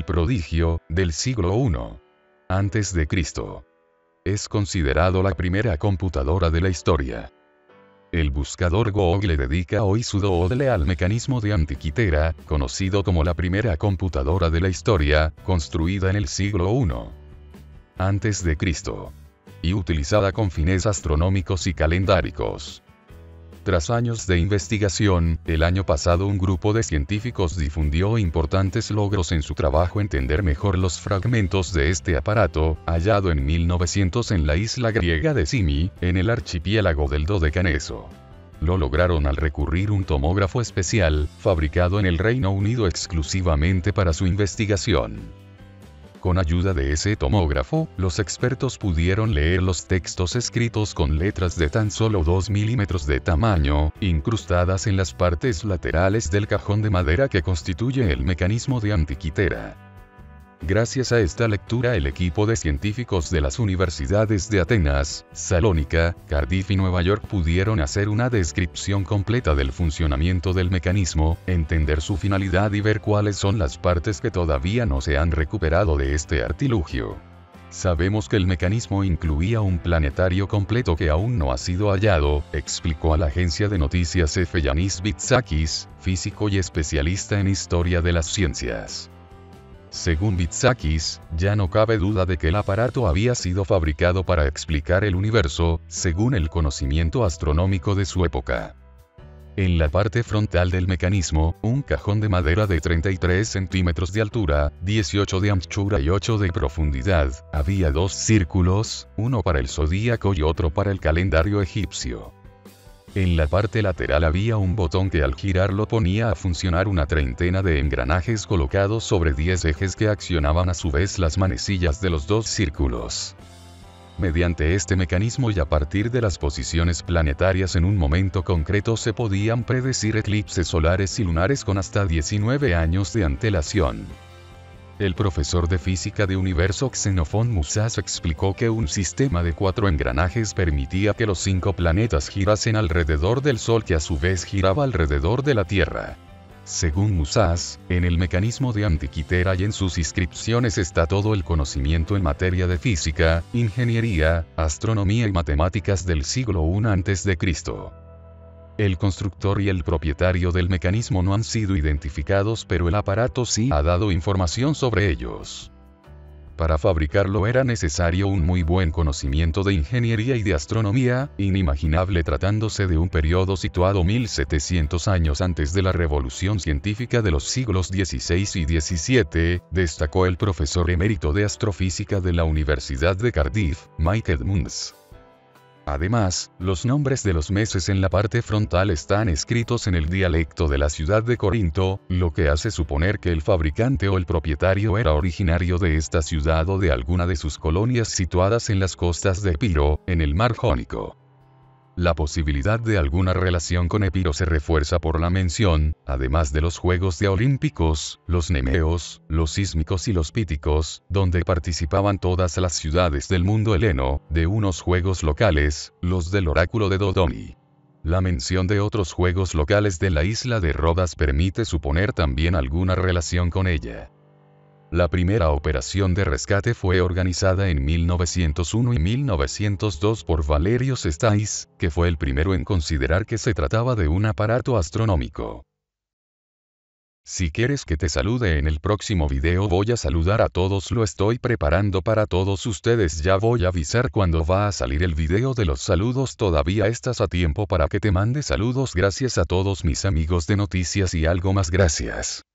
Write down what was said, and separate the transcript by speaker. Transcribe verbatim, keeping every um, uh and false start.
Speaker 1: el prodigio del siglo primero antes de Cristo. Es considerado la primera computadora de la historia. El buscador Google dedica hoy su doodle al mecanismo de Antikythera, conocido como la primera computadora de la historia, construida en el siglo primero antes de Cristo y utilizada con fines astronómicos y calendáricos. Tras años de investigación, el año pasado un grupo de científicos difundió importantes logros en su trabajo entender mejor los fragmentos de este aparato, hallado en mil novecientos en la isla griega de Simi, en el archipiélago del Dodecaneso. Lo lograron al recurrir un tomógrafo especial, fabricado en el Reino Unido exclusivamente para su investigación. Con ayuda de ese tomógrafo, los expertos pudieron leer los textos escritos con letras de tan solo dos milímetros de tamaño, incrustadas en las partes laterales del cajón de madera que constituye el mecanismo de Antikythera. Gracias a esta lectura, el equipo de científicos de las universidades de Atenas, Salónica, Cardiff y Nueva York pudieron hacer una descripción completa del funcionamiento del mecanismo, entender su finalidad y ver cuáles son las partes que todavía no se han recuperado de este artilugio. Sabemos que el mecanismo incluía un planetario completo que aún no ha sido hallado, explicó a la agencia de noticias F. Yanis Vitsakis, físico y especialista en historia de las ciencias. Según Vitsakis, ya no cabe duda de que el aparato había sido fabricado para explicar el universo, según el conocimiento astronómico de su época. En la parte frontal del mecanismo, un cajón de madera de treinta y tres centímetros de altura, dieciocho de anchura y ocho de profundidad, había dos círculos, uno para el zodíaco y otro para el calendario egipcio. En la parte lateral había un botón que al girarlo ponía a funcionar una treintena de engranajes colocados sobre diez ejes que accionaban a su vez las manecillas de los dos círculos. Mediante este mecanismo y a partir de las posiciones planetarias en un momento concreto se podían predecir eclipses solares y lunares con hasta diecinueve años de antelación. El profesor de física de universo Xenofón Musas explicó que un sistema de cuatro engranajes permitía que los cinco planetas girasen alrededor del Sol, que a su vez giraba alrededor de la Tierra. Según Musas, en el mecanismo de Antikythera y en sus inscripciones está todo el conocimiento en materia de física, ingeniería, astronomía y matemáticas del siglo primero antes de Cristo. El constructor y el propietario del mecanismo no han sido identificados, pero el aparato sí ha dado información sobre ellos. Para fabricarlo era necesario un muy buen conocimiento de ingeniería y de astronomía, inimaginable tratándose de un periodo situado mil setecientos años antes de la revolución científica de los siglos dieciséis y diecisiete, destacó el profesor emérito de astrofísica de la Universidad de Cardiff, Mike Edmunds. Además, los nombres de los meses en la parte frontal están escritos en el dialecto de la ciudad de Corinto, lo que hace suponer que el fabricante o el propietario era originario de esta ciudad o de alguna de sus colonias situadas en las costas de Epiro, en el mar Jónico. La posibilidad de alguna relación con Epiro se refuerza por la mención, además de los Juegos de Olímpicos, los Nemeos, los Sísmicos y los Píticos, donde participaban todas las ciudades del mundo heleno, de unos juegos locales, los del oráculo de Dodoni. La mención de otros juegos locales de la isla de Rodas permite suponer también alguna relación con ella. La primera operación de rescate fue organizada en mil novecientos uno y mil novecientos dos por Valerio Sestais, que fue el primero en considerar que se trataba de un aparato astronómico. Si quieres que te salude en el próximo video, voy a saludar a todos, lo estoy preparando para todos ustedes, ya voy a avisar cuando va a salir el video de los saludos, todavía estás a tiempo para que te mande saludos. Gracias a todos mis amigos de noticias y algo más, gracias.